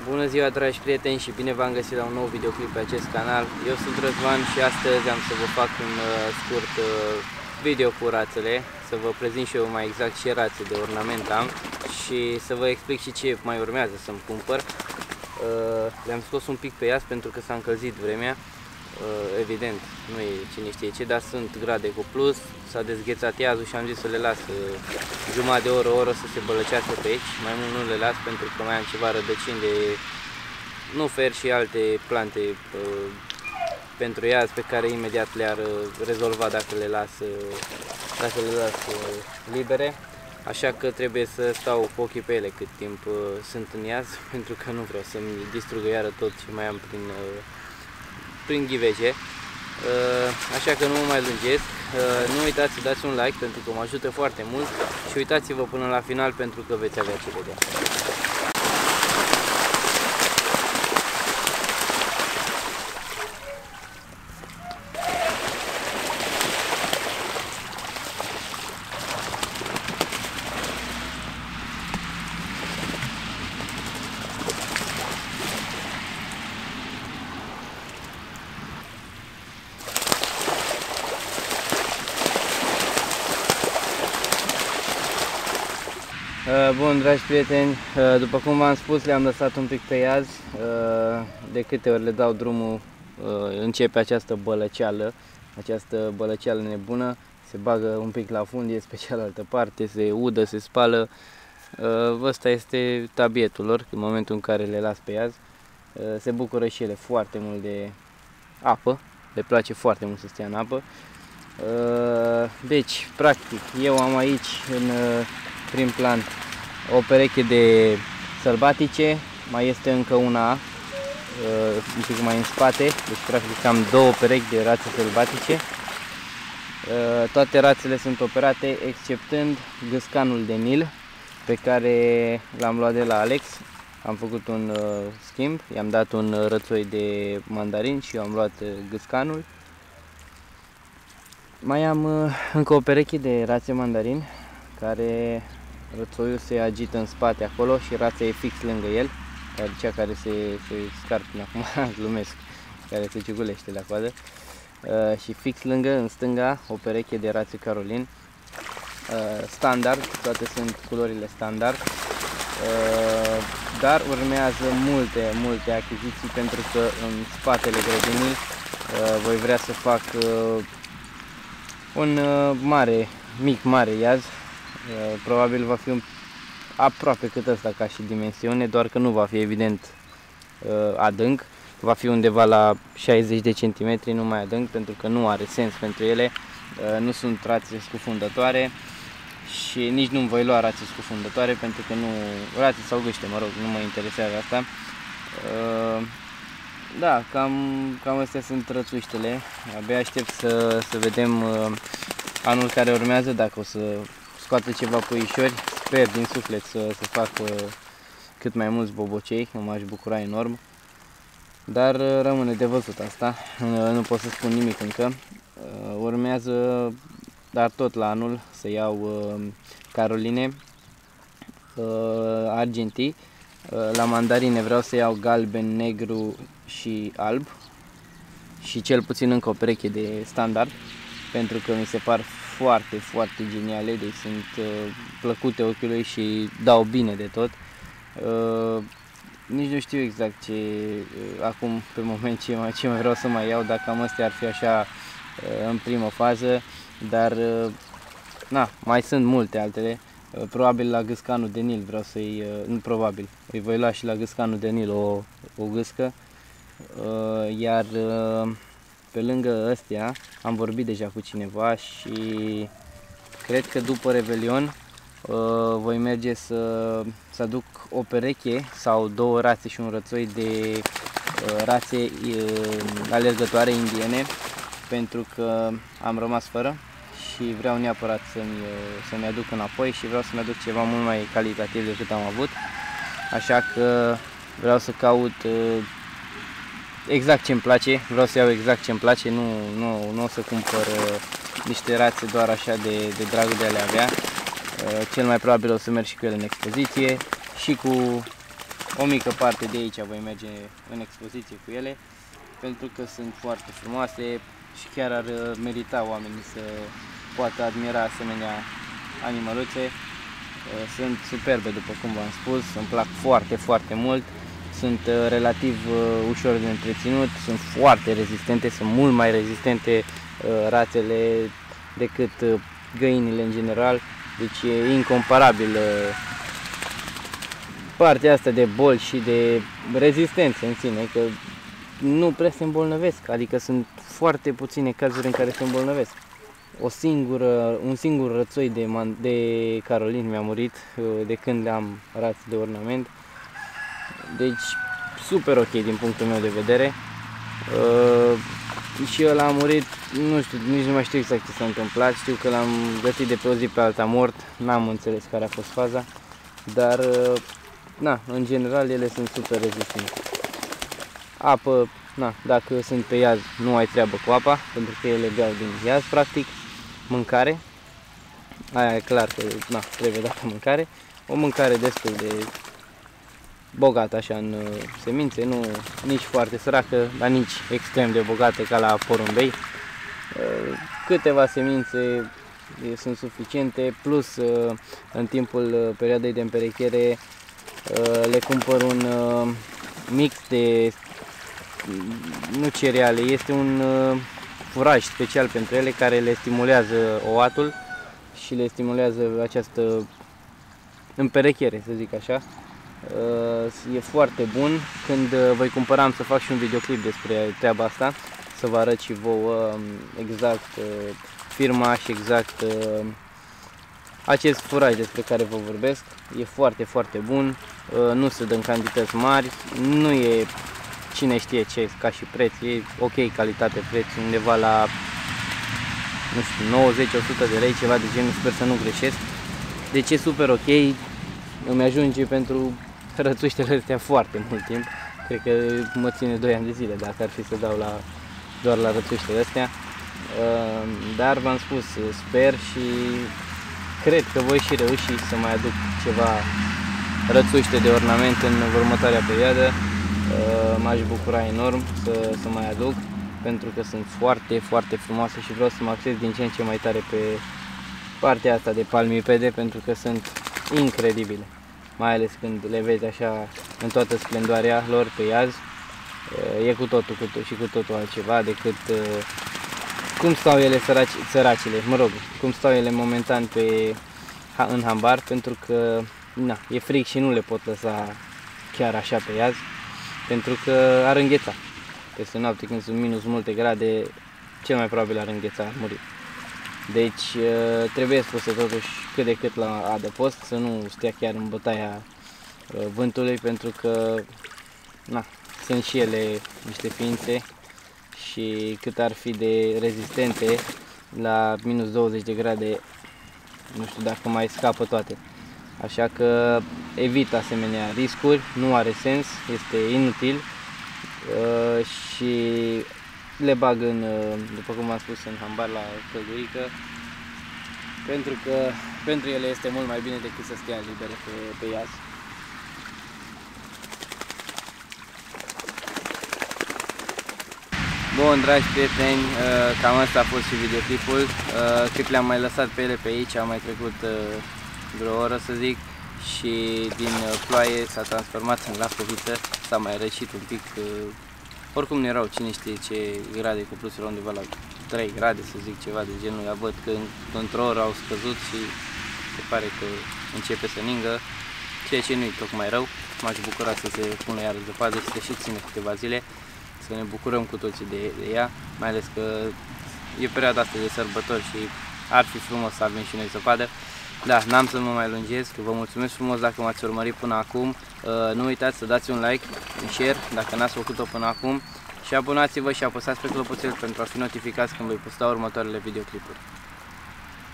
Bună ziua, dragi prieteni, și bine v-am găsit la un nou videoclip pe acest canal. Eu sunt Răzvan și astăzi am să vă fac un scurt video cu rațele, să vă prezint și eu mai exact ce rațe de ornament am și să vă explic și ce mai urmează să-mi cumpăr. Le-am scos un pic pe iaz pentru că s-a încălzit vremea, evident, nu e cine știe ce, dar sunt grade cu plus, s-a dezghețat iazul și am zis să le las jumătate de oră, o oră să se bălăcească pe aici. Mai mult nu le las pentru că mai am ceva rădăcini de nufer și alte plante pentru iaz pe care imediat le-ar rezolva dacă le las libere. Așa că trebuie să stau cu ochii pe ele cât timp sunt în iaz, pentru că nu vreau să-mi distrugă iară tot ce mai am prin ghivece. Așa că nu mă mai lungesc. Nu uitați să dați un like pentru că mă ajută foarte mult și uitați-vă până la final pentru că veți avea ce vedea. Bun, dragi prieteni, după cum v-am spus, le-am lăsat un pic pe iaz. De câte ori le dau drumul, începe această bălăceală nebună, se bagă un pic la fund, ies pe cealaltă parte, se udă, se spală. Ăsta este tabietul lor, în momentul în care le las pe iaz. Se bucură și ele foarte mult de apă, le place foarte mult să stea în apă. Deci, practic, eu am aici în prim plan o pereche de sălbatice, mai este încă una un pic mai în spate, deci practic am două perechi de rațe sălbatice. Toate rațele sunt operate exceptând gâscanul de Nil pe care l-am luat de la Alex. Am făcut un schimb, i-am dat un rățoi de mandarin și eu am luat gâscanul. Mai am încă o pereche de rațe mandarin care rățoiul se agită în spate acolo și rața e fix lângă el, cea care se scarpine acum, glumesc, care se ciugulește la coadă. Și fix lângă, în stânga, o pereche de rațe Carolin, standard, toate sunt culorile standard, dar urmează multe achiziții pentru că în spatele grădinii voi vrea să fac un mare iaz. Probabil va fi aproape cât ăsta ca și dimensiune, doar că nu va fi evident adânc, va fi undeva la 60 de centimetri, nu mai adânc, pentru că nu are sens pentru ele, nu sunt rațe scufundătoare și nici nu voi lua rațe scufundătoare pentru că nu, rațe sau gâște, mă rog, nu mă interesează asta. Da, cam astea sunt rățuștele, abia aștept să vedem anul care urmează dacă o să scoată ceva puișori. Sper din suflet să fac cât mai mulți bobocei, m-aș bucura enorm, dar rămâne de văzut asta, nu pot să spun nimic încă. Urmează, dar tot la anul, să iau Caroline, argentii. La mandarine vreau să iau galben, negru și alb și cel puțin încă o pereche de standard, pentru că mi se par foarte geniale, deci sunt plăcute ochiului și dau bine de tot. Nici nu știu exact ce acum pe moment ce mai vreau să mai iau, dacă am astea ar fi așa în primă fază, dar na, mai sunt multe altele. Probabil la gâscanul de Nil vreau să-i, nu probabil, îi voi lua și la gâscanul de Nil o gâscă, iar pe lângă astea am vorbit deja cu cineva și cred că după Revelion voi merge să aduc o pereche sau două rațe și un rățoi de rațe alergătoare indiene, pentru că am rămas fără și vreau neapărat să-mi aduc înapoi și vreau să-mi aduc ceva mult mai calitativ decât am avut. Așa că vreau să caut exact ce îmi place, vreau să iau exact ce îmi place, nu o să cumpăr niște rațe doar așa de dragul de a le avea. Cel mai probabil o să merg și cu ele în expoziție și cu o mică parte de aici voi merge în expoziție cu ele, pentru că sunt foarte frumoase și chiar ar merita oamenii să poată admira asemenea animăluțe. Sunt superbe, după cum v-am spus, îmi plac foarte, foarte mult. Sunt relativ ușor de întreținut, sunt foarte rezistente, sunt mult mai rezistente rațele decât găinile în general. Deci e incomparabil partea asta de boli și de rezistență în sine, că nu prea se îmbolnăvesc, adică sunt foarte puține cazuri în care se îmbolnăvesc. Un singur rățoi de Carolin mi-a murit de când am rațe de ornament. Deci super ok din punctul meu de vedere. Și ăla a murit, nu știu, nici nu mai știu exact ce s-a întâmplat. Știu că l-am găsit de pe o zi pe alta mort, n-am înțeles care a fost faza, dar na, în general ele sunt super rezistente. Apă, na, dacă sunt pe iaz nu ai treabă cu apa, pentru că ele beau din iaz practic. Mâncare, aia e clar că na, trebuie dată mâncare, o mâncare destul de bogată așa în semințe, nu nici foarte săracă, dar nici extrem de bogată ca la porumbei. Câteva semințe sunt suficiente, plus în timpul perioadei de împerechere le cumpăr un mix de, nu cereale, este un furaj special pentru ele care le stimulează oatul și le stimulează această împerechere, să zic așa. E foarte bun. Când voi cumpăra am să fac și un videoclip despre treaba asta, să vă arăt și vouă exact firma și exact acest furaj despre care vă vorbesc. E foarte, foarte bun, nu se dă în cantități mari, nu e cine știe ce ca și preț, e ok calitate-preț, undeva la, nu știu, 90-100 de lei, ceva de genul, sper să nu greșesc. Deci e super ok, îmi ajunge pentru rățuștele astea foarte mult timp. Cred că mă ține 2 ani de zile dacă ar fi să dau doar la rățuștele astea. Dar v-am spus, sper și cred că voi și reuși să mai aduc ceva rățuște de ornament în următoarea perioadă. M-aș bucura enorm să mai aduc, pentru că sunt foarte, foarte frumoase și vreau să mă axez din ce în ce mai tare pe partea asta de palmipede, pentru că sunt incredibile, mai ales când le vezi așa în toată splendoarea lor pe iaz. E cu totul și cu totul altceva decât cum stau ele săracele, mă rog, cum stau ele momentan în hambar, pentru că na, e frig și nu le pot lăsa chiar așa pe iaz, pentru că ar îngheța. Peste noapte, când sunt minus multe grade, cel mai probabil ar îngheța, ar muri. Deci trebuie spuse totuși cât de cât la adăpost, să nu stea chiar în bătaia vântului, pentru că na, sunt și ele niște ființe și cât ar fi de rezistente la minus 20 de grade, nu știu dacă mai scapă toate. Așa că evit asemenea riscuri, nu are sens, este inutil și le bag după cum am spus, în hambar la căldurică, pentru că pentru ele este mult mai bine decât să stea libere pe iaz. Bun, dragi prieteni, cam asta a fost și videoclipul. Cât le-am mai lăsat pe ele pe aici, am mai trecut vreo oră să zic, și din ploaie s-a transformat în lapoviță, s-a mai răcit un pic. Oricum nu erau cine știe ce grade cu plus, erau undeva la 3 grade, să zic, ceva de genul. Ia văd că într-o oră au scăzut și se pare că începe să ningă, ceea ce nu-i tocmai rău. M-aș bucura să se pună iară zăpadă și să și ține câteva zile, să ne bucurăm cu toții de ea, mai ales că e perioada asta de sărbători și ar fi frumos să avem și noi zăpadă. Da, n-am să mă mai lungesc, vă mulțumesc frumos dacă m-ați urmărit până acum. Nu uitați să dați un like, un share dacă n-ați făcut-o până acum și abonați-vă și apăsați pe clopoțel pentru a fi notificați când voi posta următoarele videoclipuri.